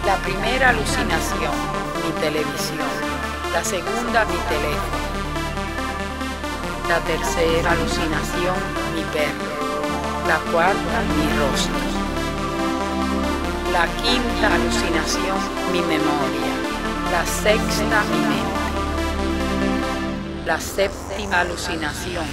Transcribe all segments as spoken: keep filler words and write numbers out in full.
La primera alucinación, mi televisión. La segunda, mi teléfono. La tercera alucinación, mi perro. La cuarta, mi rostro. La quinta alucinación, mi memoria. La sexta, mi mente. La séptima alucinación.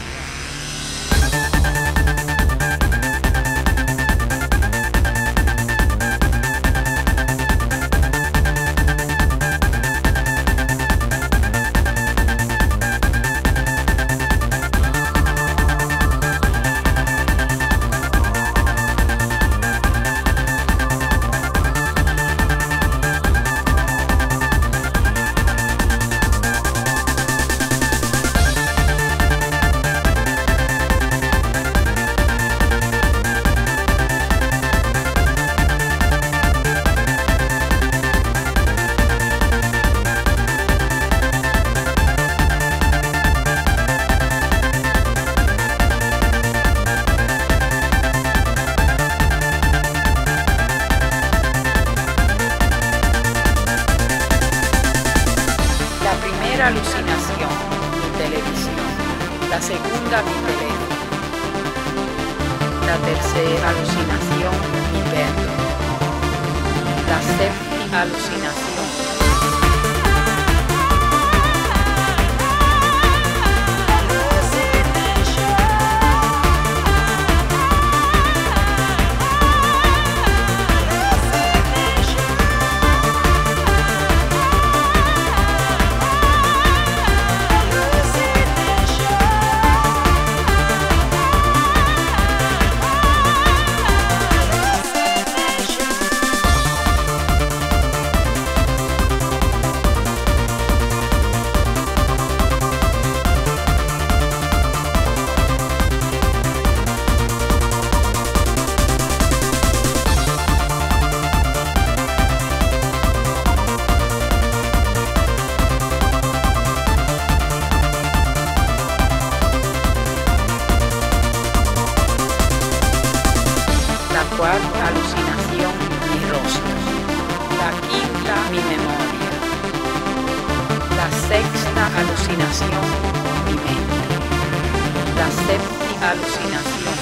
La primera alucinación, mi televisión. La segunda, mi teléfono. La tercera alucinación, mi perro. La séptima alucinación. La cuarta alucinación, mi rostro. La quinta, mi memoria. La sexta alucinación, mi mente. La séptima alucinación.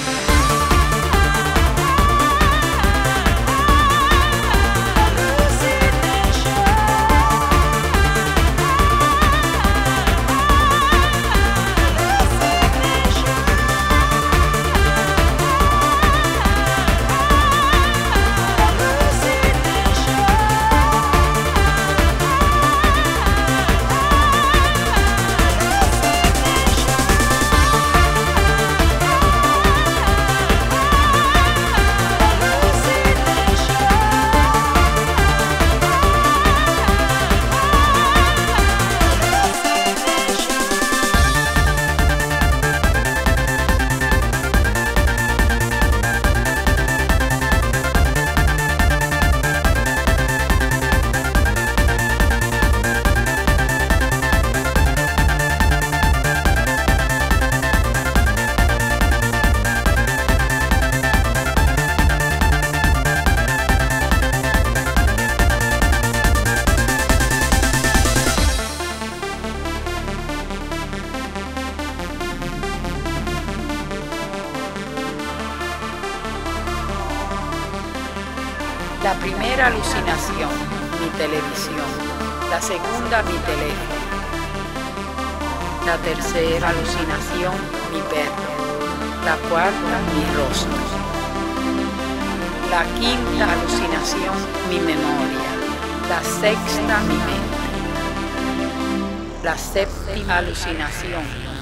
La primera alucinación, mi televisión. La segunda, mi teléfono. La tercera alucinación, mi perro. La cuarta, mi rostro. La quinta alucinación, mi memoria. La sexta, mi mente. La séptima alucinación,